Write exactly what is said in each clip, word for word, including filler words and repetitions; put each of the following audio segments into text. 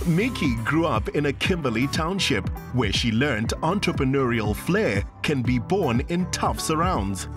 Mickey grew up in a Kimberley township where she learned entrepreneurial flair can be born in tough surrounds.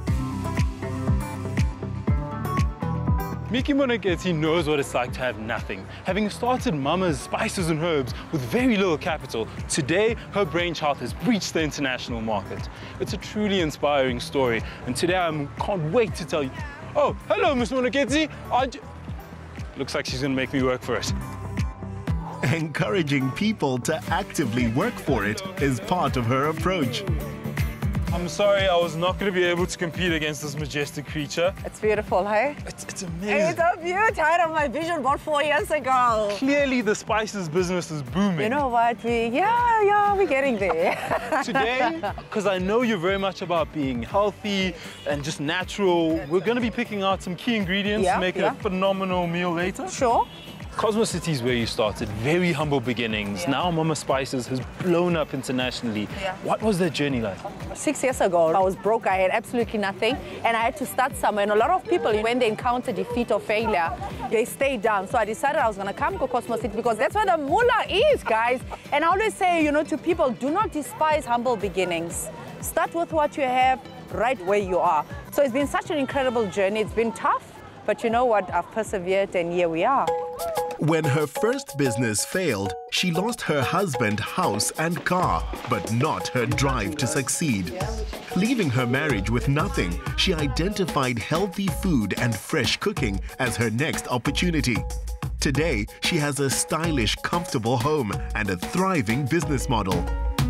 Mickey Monageti knows what it's like to have nothing. Having started Mama's Spices and Herbs with very little capital, today her brainchild has reached the international market. It's a truly inspiring story, and today I can't wait to tell you. Oh, hello, Miss Monageti. Looks like she's going to make me work for it. Encouraging people to actively work for it is part of her approach. I'm sorry, I was not going to be able to compete against this majestic creature. It's beautiful, hey? It's, it's amazing. It's so beautiful. I had my vision board four years ago. Clearly, the spices business is booming. You know what? We, yeah, yeah, we're getting there. Today, because I know you're very much about being healthy and just natural, we're going to be picking out some key ingredients yeah, to make yeah. it a phenomenal meal later. Sure. Cosmo City is where you started, very humble beginnings. Yeah. Now Mama Spices has blown up internationally. Yeah. What was that journey like? Six years ago, I was broke, I had absolutely nothing, and I had to start somewhere. And a lot of people, when they encounter defeat or failure, they stay down. So I decided I was gonna come to Cosmo City because that's where the moolah is, guys. And I always say, you know, to people, do not despise humble beginnings. Start with what you have right where you are. So it's been such an incredible journey. It's been tough, but you know what? I've persevered, and here we are. When her first business failed, she lost her husband, house and car, but not her drive to succeed. Leaving her marriage with nothing, she identified healthy food and fresh cooking as her next opportunity. Today, she has a stylish, comfortable home and a thriving business model.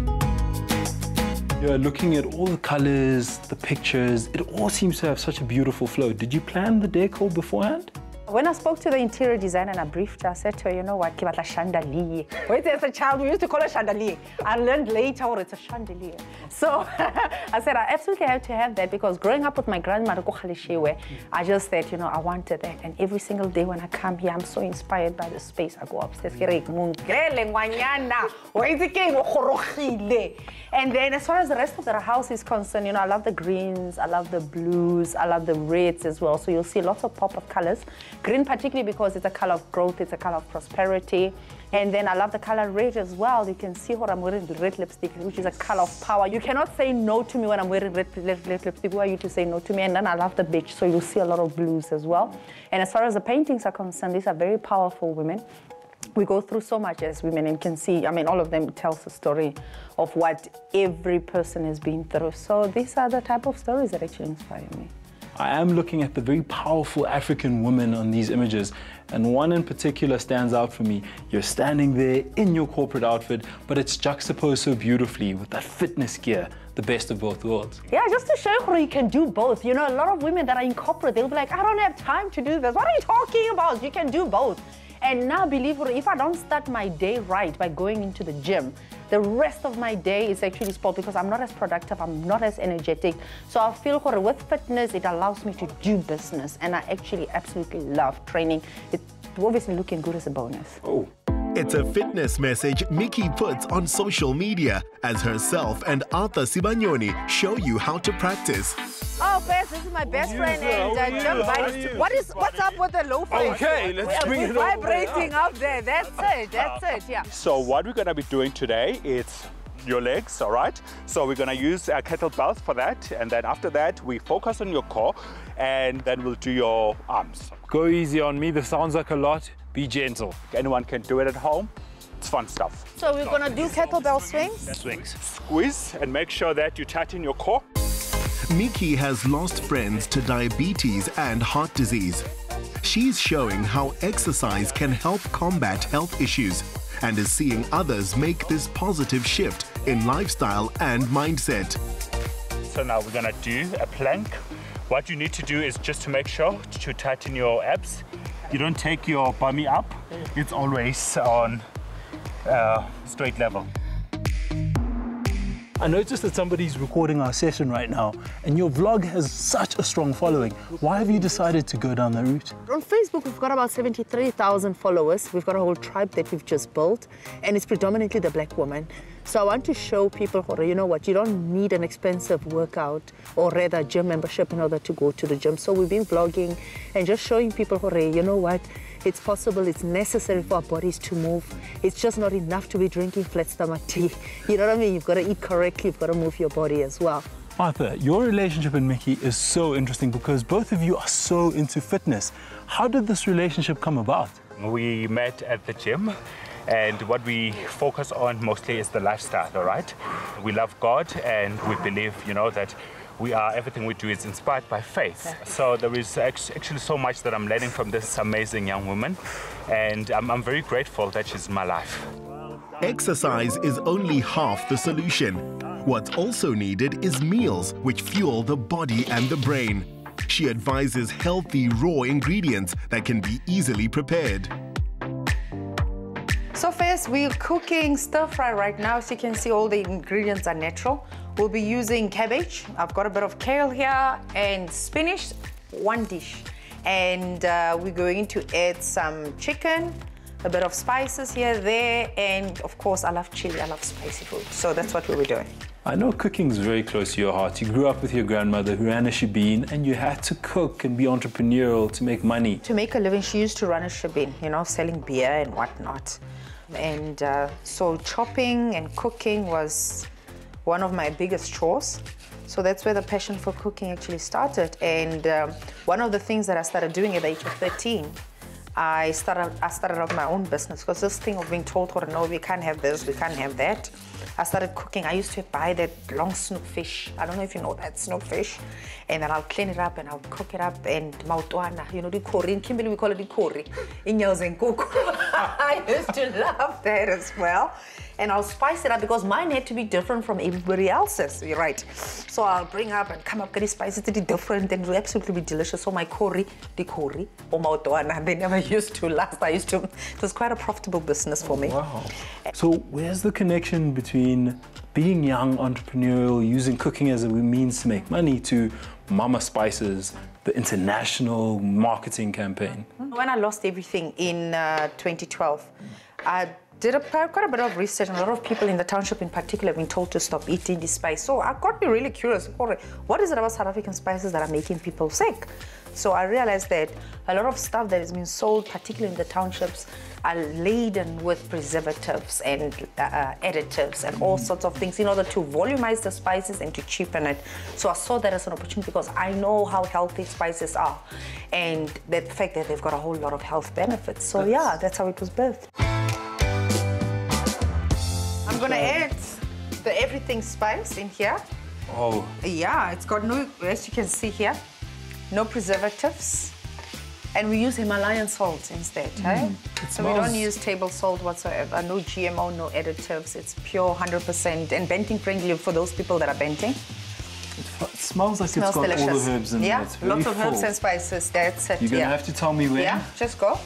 You're looking at all the colors, the pictures, it all seems to have such a beautiful flow. Did you plan the decor beforehand? When I spoke to the interior designer and I briefed her, I said to her, you know what, give it a chandelier. Wait, as a child, we used to call it chandelier. I learned later, oh, it's a chandelier. So I said, I absolutely have to have that because growing up with my grandmother, I just said, you know, I wanted that. And every single day when I come here, I'm so inspired by the space. I go upstairs. And then as far as the rest of the house is concerned, you know, I love the greens, I love the blues, I love the reds as well. So you'll see lots of pop of colors. Green particularly because it's a color of growth, it's a color of prosperity. And then I love the color red as well. You can see what I'm wearing, the red lipstick, which is a color of power. You cannot say no to me when I'm wearing red, red, red lipstick. Who are you to say no to me? And then I love the beige, so you'll see a lot of blues as well. And as far as the paintings are concerned, these are very powerful women. We go through so much as women and can see, I mean, all of them tells a story of what every person has been through. So these are the type of stories that actually inspire me. I am looking at the very powerful African women on these images, and one in particular stands out for me. You're standing there in your corporate outfit, but it's juxtaposed so beautifully with that fitness gear, the best of both worlds. Yeah, just to show you how you can do both. You know, a lot of women that are in corporate, they'll be like, I don't have time to do this. What are you talking about? You can do both. And now, believe it, if I don't start my day right by going into the gym, the rest of my day is actually spoiled because I'm not as productive, I'm not as energetic. So I feel with fitness, it allows me to do business. And I actually absolutely love training. It's obviously looking good as a bonus. Oh. It's a fitness message Mickey puts on social media as herself and Arthur Sibanyoni show you how to practice. Oh, Fez, this is my best friend, and uh, Jim Bites. What is, what's up with the low face? Okay, let's we, bring we're it over. vibrating up there. That's it, that's it, yeah. So what we're gonna be doing today is your legs, all right? So we're gonna use a kettlebells for that, and then after that, we focus on your core, and then we'll do your arms. Go easy on me, this sounds like a lot. Be gentle. Anyone can do it at home. It's fun stuff. So we're gonna do kettlebell swings? Swings. Squeeze and make sure that you tighten your core. Mickey has lost friends to diabetes and heart disease. She's showing how exercise can help combat health issues and is seeing others make this positive shift in lifestyle and mindset. So now we're gonna do a plank. What you need to do is just to make sure to tighten your abs. You don't take your bummy up. It's always on uh, straight level. I noticed that somebody's recording our session right now, and your vlog has such a strong following. Why have you decided to go down that route? On Facebook, we've got about seventy-three thousand followers. We've got a whole tribe that we've just built, and it's predominantly the black woman. So I want to show people, you know what, you don't need an expensive workout or rather gym membership in order to go to the gym. So we've been vlogging and just showing people, you know what, It's possible, it's necessary for our bodies to move. It's just not enough to be drinking flat stomach tea. You know what I mean? You've got to eat correctly, you've got to move your body as well. Martha, your relationship and Mickey is so interesting because both of you are so into fitness. How did this relationship come about? We met at the gym, and what we focus on mostly is the lifestyle, all right? We love God, and we believe, you know, that we are, everything we do is inspired by faith. So there is actually so much that I'm learning from this amazing young woman, and I'm, I'm very grateful that she's in my life. Exercise is only half the solution. What's also needed is meals which fuel the body and the brain. She advises healthy raw ingredients that can be easily prepared. So first, we're cooking stir fry right now. As you can see, all the ingredients are natural. We'll be using cabbage. I've got a bit of kale here and spinach, one dish. And uh, we're going to add some chicken, a bit of spices here, there, and of course, I love chili, I love spicy food. So that's what we'll be doing. I know cooking is very close to your heart. You grew up with your grandmother who ran a shebeen, and you had to cook and be entrepreneurial to make money. To make a living, she used to run a shebeen, you know, selling beer and whatnot. And uh, so chopping and cooking was one of my biggest chores. So that's where the passion for cooking actually started. And um, one of the things that I started doing at the age of thirteen, I started, I started off my own business, because this thing of being told, oh, no, we can't have this, we can't have that. I started cooking. I used to buy that long snook fish. I don't know if you know that snook fish. And then I'll clean it up and I'll cook it up. And mautwana, you know, the curry. In Kimberley, we call it the curry. Inyos and kuku. I used to love that as well. And I'll spice it up because mine had to be different from everybody else's, you're right. So I'll bring up and come up, get the spices to be different, and it will absolutely be delicious. So my curry, the curry, or mautwana, they never used to last. I used to, it was quite a profitable business for me. Wow. So where's the connection between being young, entrepreneurial, using cooking as a means to make money, to Mama Spices, the international marketing campaign? When I lost everything in uh, twenty twelve, I did a, quite a bit of research, and a lot of people in the township in particular have been told to stop eating this spice. So I got me really curious. What is it about South African spices that are making people sick? So I realized that a lot of stuff that has been sold, particularly in the townships, are laden with preservatives and uh, additives and all sorts of things in order to volumize the spices and to cheapen it. So I saw that as an opportunity because I know how healthy spices are, and the fact that they've got a whole lot of health benefits. So that's... yeah, that's how it was birthed. I'm gonna add the everything spice in here. Oh. Yeah, it's got no, as you can see here, no preservatives. And we use Himalayan salt instead, mm. eh? So we don't use table salt whatsoever. No G M O, no additives. It's pure one hundred percent and benting friendly for those people that are benting. It smells like it smells it's got delicious. all the herbs in yeah, there. It's very lots of full. herbs and spices. That's it. You're gonna yeah. have to tell me when. Yeah, just go.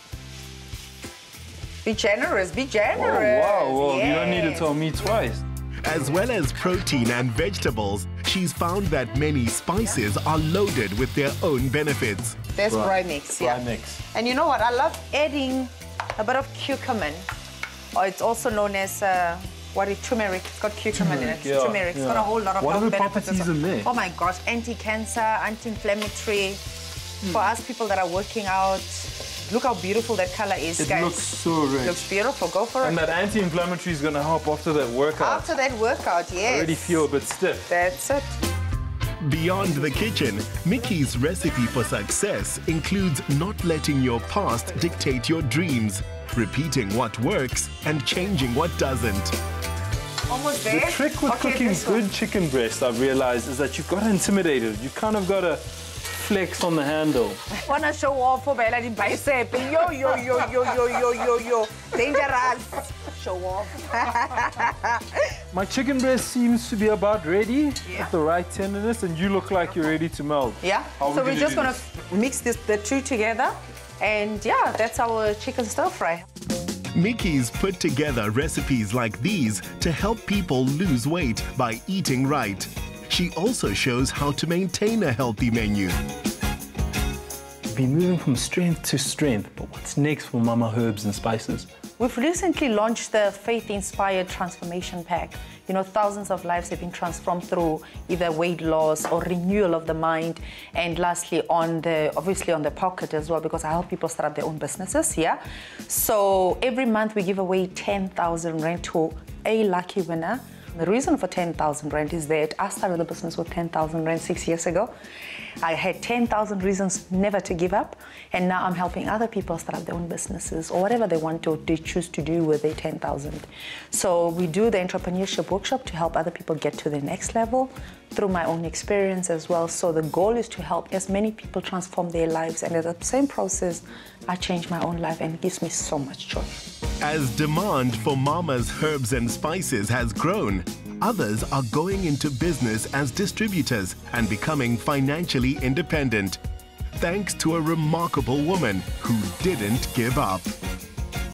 Be generous, be generous. Oh, wow, well, yes. You don't need to tell me twice. As well as protein and vegetables, she's found that many spices are loaded with their own benefits. There's Right. braai mix, yeah. Braai mix. And you know what? I love adding a bit of curcumin, or it's also known as uh, what is turmeric. It's got curcumin in it. Yeah, turmeric. It's yeah. got a whole lot of What health are the benefits. properties in there? Oh my gosh, anti-cancer, anti-inflammatory. Mm. For us people that are working out, look how beautiful that color is, It guys. looks so rich. Looks beautiful. Go for And it. that anti-inflammatory is going to help after that workout. After that workout, yes. I already feel a bit stiff. That's it. Beyond the kitchen, Mickey's recipe for success includes not letting your past dictate your dreams, repeating what works and changing what doesn't. Almost The there. trick with Okay, cooking this one. good chicken breast, I've realized, is that you've got to intimidate it. You kind of got to flex on the handle. Wanna show off for Bella the bicep? Yo, yo, yo, yo, yo, yo, yo, yo. Dangerous. Show off. My chicken breast seems to be about ready, Yeah. at the right tenderness, and you look like you're ready to melt. Yeah. How are So we we're gonna just do gonna this? mix this the two together, and yeah, that's our chicken stir fry. Mickey's put together recipes like these to help people lose weight by eating right. She also shows how to maintain a healthy menu. We've been moving from strength to strength, but what's next for Mama Herbs and Spices? We've recently launched the Faith-Inspired Transformation Pack. You know, thousands of lives have been transformed through either weight loss or renewal of the mind. And lastly, on the obviously on the pocket as well, because I help people start up their own businesses, yeah? So every month we give away ten thousand rand to a lucky winner. The reason for ten thousand rand is that I started the business with ten thousand rand six years ago. I had ten thousand reasons never to give up, and now I'm helping other people start up their own businesses or whatever they want to, they choose to do with their ten thousand. So we do the entrepreneurship workshop to help other people get to the next level through my own experience as well. So the goal is to help as many people transform their lives, and at the same process, I change my own life, and it gives me so much joy. As demand for Mama's herbs and spices has grown, others are going into business as distributors and becoming financially independent, thanks to a remarkable woman who didn't give up.